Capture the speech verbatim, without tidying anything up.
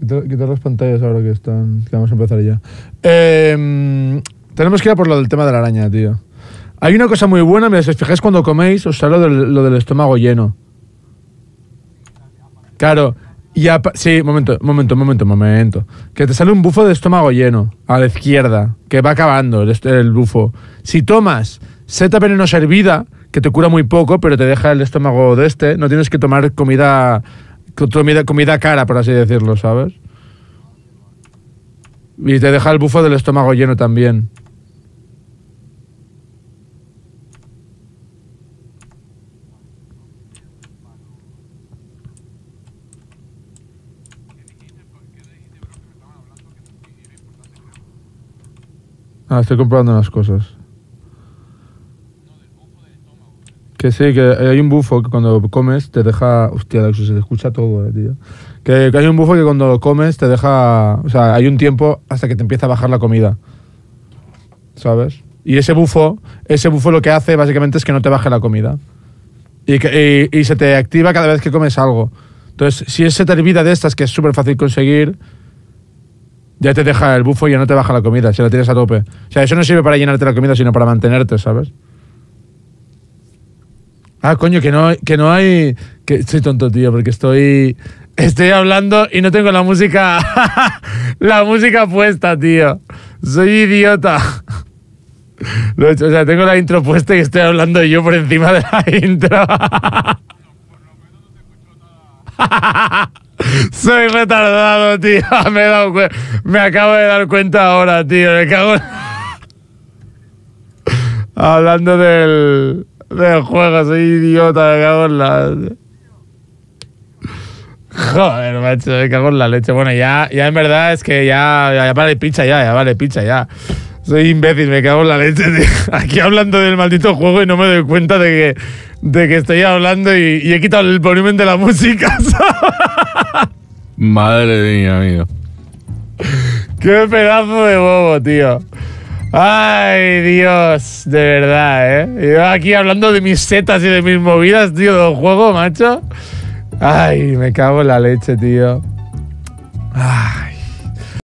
quitar, quitar las pantallas ahora que están. Que vamos a empezar ya. Eh, tenemos que ir a por lo del tema de la araña, tío. Hay una cosa muy buena, mira, si os fijáis cuando coméis, os sale lo del, lo del estómago lleno. Claro. Y a, sí, momento, momento, momento, momento. Que te sale un bufo de estómago lleno, a la izquierda, que va acabando el, el bufo. Si tomas seta venenosa hervida, que te cura muy poco, pero te deja el estómago de este, no tienes que tomar comida, comida, comida cara, por así decirlo, ¿sabes? Y te deja el bufo del estómago lleno también. Ah, estoy comprobando unas cosas. Que sí, que hay un bufo que cuando comes te deja... Hostia, Alexo, se te escucha todo, eh, tío. Que, que hay un bufo que cuando lo comes te deja... O sea, hay un tiempo hasta que te empieza a bajar la comida. ¿Sabes? Y ese bufo, ese bufo lo que hace básicamente es que no te baje la comida. Y, que, y, y se te activa cada vez que comes algo. Entonces, si es seta hervida de estas, que es súper fácil conseguir... Ya te deja el bufo y ya no te baja la comida, si la tienes a tope. O sea, eso no sirve para llenarte la comida, sino para mantenerte, ¿sabes? Ah, coño, que no, que no hay... Que estoy tonto, tío, porque estoy... Estoy hablando y no tengo la música... la música puesta, tío. Soy idiota. Lo he hecho, o sea, tengo la intro puesta y estoy hablando yo por encima de la intro. Soy retardado, tío. Me he dado cu- Me acabo de dar cuenta ahora, tío. Me cago en... Hablando del... del juego, soy idiota. Me cago en la... Joder, macho, me cago en la leche. Bueno, ya, ya en verdad es que ya, ya, ya vale picha ya, ya vale picha ya. Soy imbécil, me cago en la leche, tío. Aquí hablando del maldito juego y no me doy cuenta de que, de que estoy hablando y, y he quitado el volumen de la música. Madre mía, amigo. Qué pedazo de bobo, tío. Ay, Dios, de verdad, ¿eh? Yo aquí hablando de mis setas y de mis movidas, tío, del juego, macho. Ay, me cago en la leche, tío. Ay.